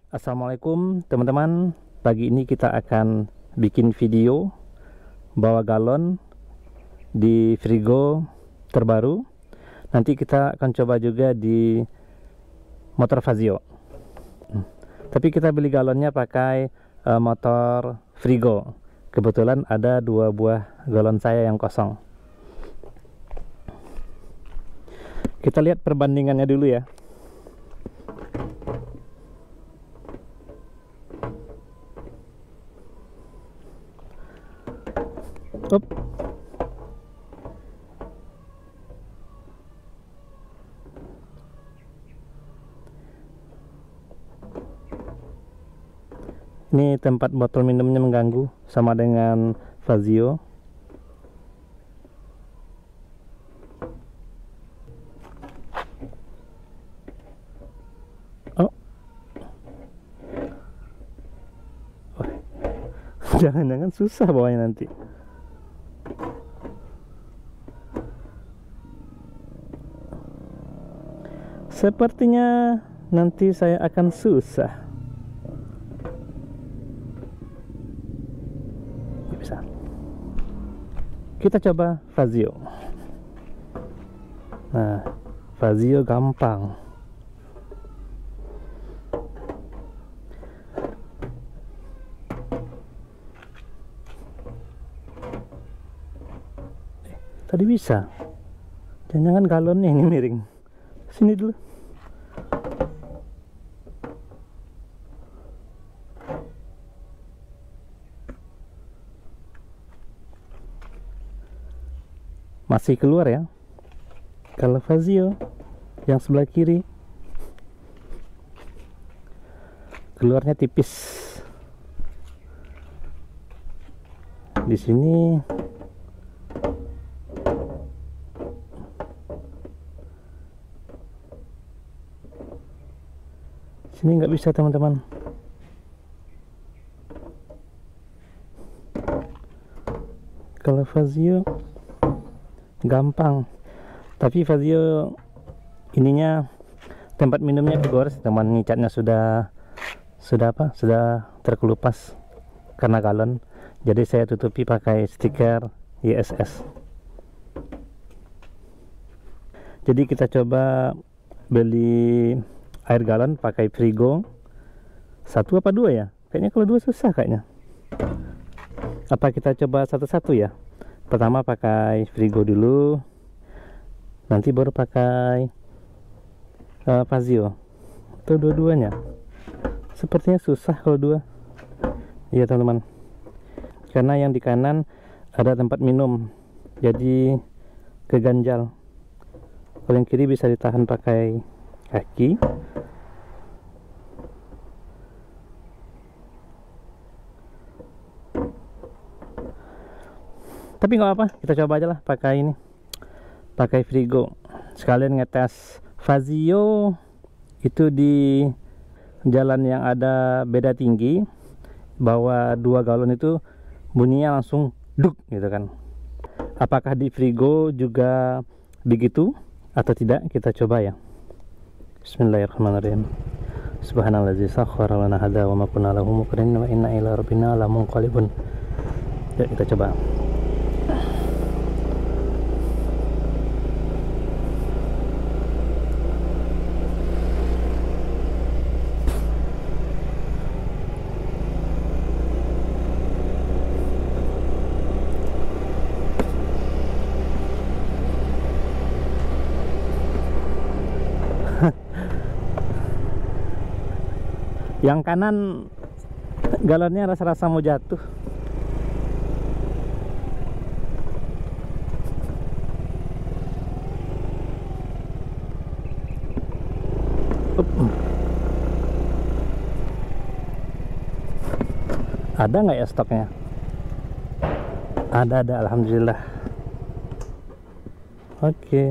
Assalamualaikum teman-teman. Pagi ini kita akan bikin video bawa galon di Frigo terbaru. Nanti kita akan coba juga di motor Fazio. Tapi kita beli galonnya pakai motor Frigo. Kebetulan ada 2 buah galon saya yang kosong. Kita lihat perbandingannya dulu ya. Up. Ini tempat botol minumnya mengganggu, sama dengan Fazio. Oh, jangan-jangan susah bawanya nanti. Sepertinya nanti saya akan susah. Bisa. Kita coba Fazio. Nah, Fazio gampang. Tadi bisa. Jangan-jangan galonnya ini miring. Sini dulu. Masih keluar ya. Kalau Fazio yang sebelah kiri keluarnya tipis. Di sini nggak bisa teman-teman. Kalau Fazio gampang, tapi Fazio ininya tempat minumnya kegores teman. Ini catnya sudah terkelupas karena galon, jadi saya tutupi pakai stiker ISS. Jadi kita coba beli air galon pakai Frigo 1 apa 2 ya, kayaknya kalau 2 susah kayaknya. Apa kita coba satu-satu ya? Pertama pakai Frigo dulu, nanti baru pakai Fazio. Atau dua-duanya. Sepertinya susah kalau 2. Iya teman-teman, karena yang di kanan ada tempat minum, jadi keganjal. Kalau yang kiri bisa ditahan pakai kaki. Tapi nggak apa, kita coba aja lah pakai ini, pakai Frigo. Sekalian ngetes Fazio itu di jalan yang ada beda tinggi, bawa 2 galon itu bunyinya langsung duk gitu kan. Apakah di Frigo juga begitu atau tidak, kita coba ya. Bismillahirrahmanirrahim. Subhanallazi sakhkhara lana hadza wa ma kunna lahu muqrinin wa inna ila rabbina lamunqalibun. Ya, kita coba. Yang kanan galonnya rasa-rasa mau jatuh. Ada nggak ya stoknya? Ada, alhamdulillah. Oke.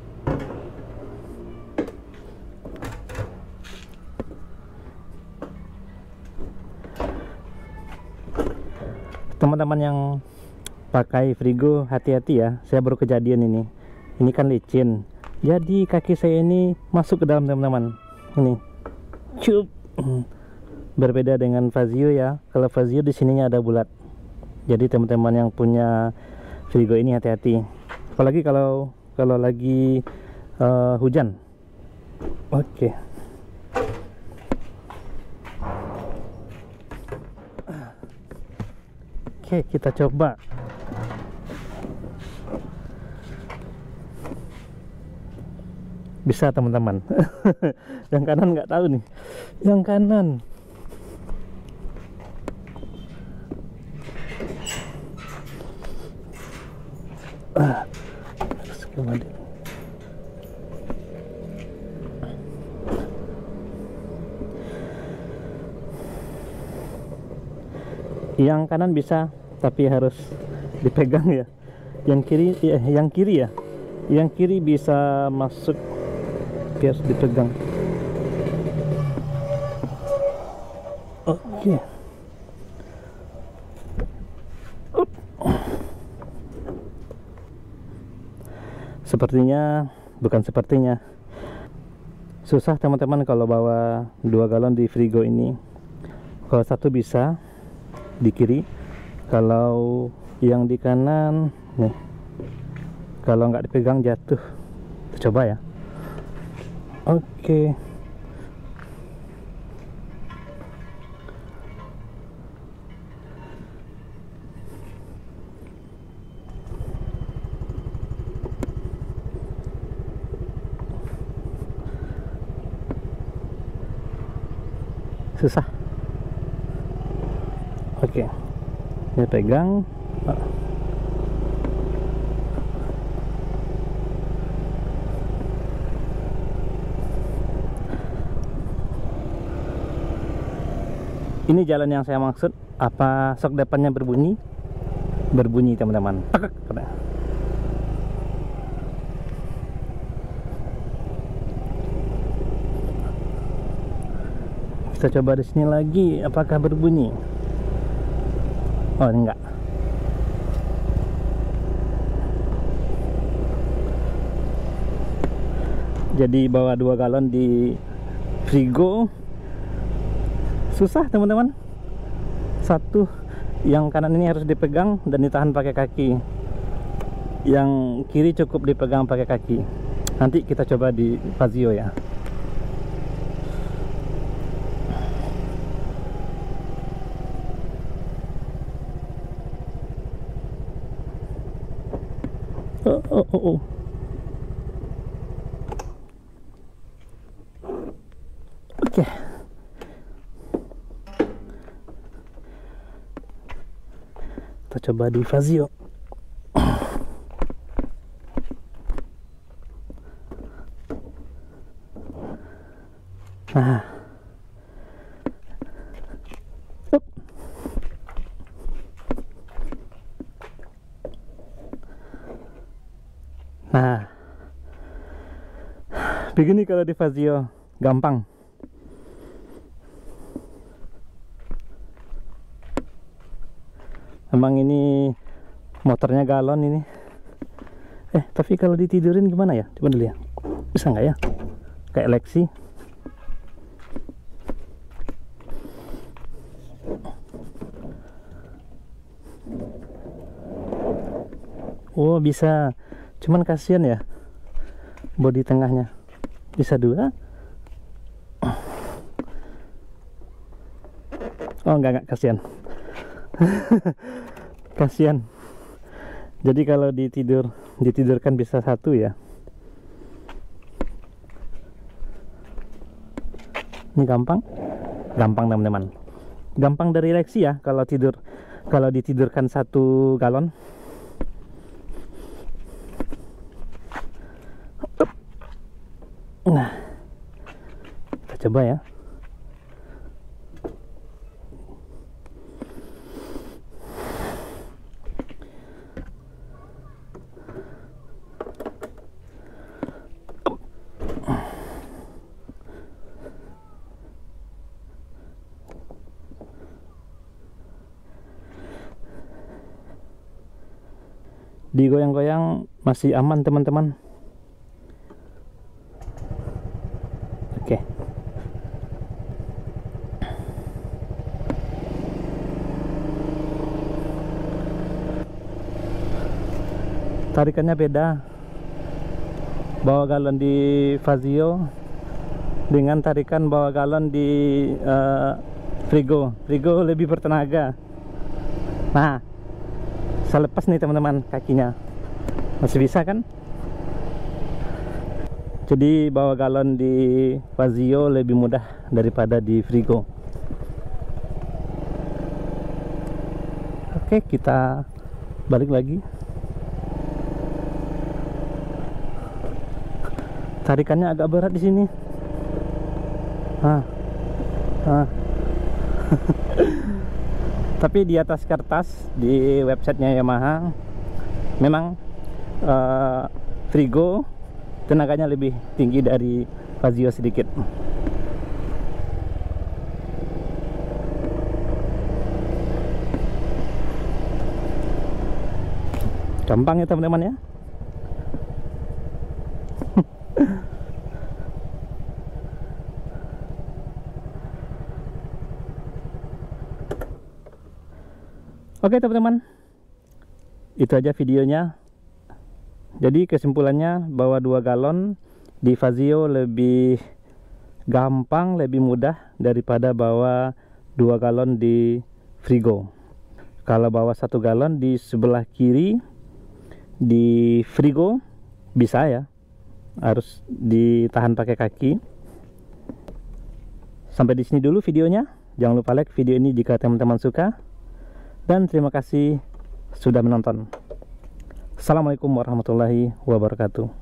Teman-teman yang pakai Frigo hati-hati ya, saya baru kejadian ini. Ini kan licin, jadi kaki saya ini masuk ke dalam teman-teman. Ini cup, Berbeda dengan Vazio ya. Kalau Vazio di sininya ada bulat. Jadi teman-teman yang punya Frigo ini hati-hati. Apalagi kalau lagi hujan. Oke. Oke, kita coba. Bisa teman-teman. Yang kanan nggak tahu nih. Yang kanan. Harus kembali. Yang kanan bisa, tapi harus dipegang ya. Yang kiri ya, yang kiri bisa masuk, harus dipegang. Oke. Bukan sepertinya susah teman-teman kalau bawa 2 galon di Frigo ini. Kalau satu bisa di kiri, kalau yang di kanan nih, kalau nggak dipegang jatuh. Kita coba ya. Oke. Susah. Oke. Ini pegang. Ini jalan yang saya maksud. Apa sok depannya berbunyi? Berbunyi teman-teman. Kita coba di sini lagi, apakah berbunyi? Oh, enggak. Jadi bawa 2 galon di Frigo susah teman-teman. Satu, yang kanan ini harus dipegang dan ditahan pakai kaki. Yang kiri cukup dipegang pakai kaki. Nanti kita coba di Vazio ya. Oh. Oke. Kita coba di Vazio. Nah. Nah, begini kalau di Vazio, gampang. Memang ini motornya galon ini. Tapi kalau ditidurin gimana ya? Coba dulu ya. Bisa nggak ya? Kayak Lexi. Oh, bisa. Cuman kasihan ya, bodi tengahnya. Bisa 2. Oh, enggak, kasihan. Kasihan. Jadi kalau ditidurkan bisa 1 ya. Ini gampang teman-teman. Gampang dari Lexi ya kalau ditidurkan 1 galon. Nah, kita coba ya. Digoyang-goyang masih aman teman-teman. Oke. tarikannya beda. Bawa galon di Fazio dengan tarikan bawa galon di Frigo. Frigo lebih bertenaga. Nah, saya lepas nih teman-teman kakinya. Masih bisa kan? Jadi bawa galon di Fazio lebih mudah daripada di Frigo. Oke, kita balik lagi. Tarikannya agak berat di sini. Tapi di atas kertas di websitenya Yamaha memang Frigo tenaganya lebih tinggi dari Fazio sedikit. Gampang ya teman-teman ya. Oke teman-teman, itu aja videonya. Jadi kesimpulannya bahwa 2 galon di Fazio lebih gampang, lebih mudah daripada bawa 2 galon di Frigo. Kalau bawa 1 galon di sebelah kiri di Frigo bisa ya, harus ditahan pakai kaki. Sampai di sini dulu videonya. Jangan lupa like video ini jika teman-teman suka. Dan terima kasih sudah menonton. Assalamualaikum warahmatullahi wabarakatuh.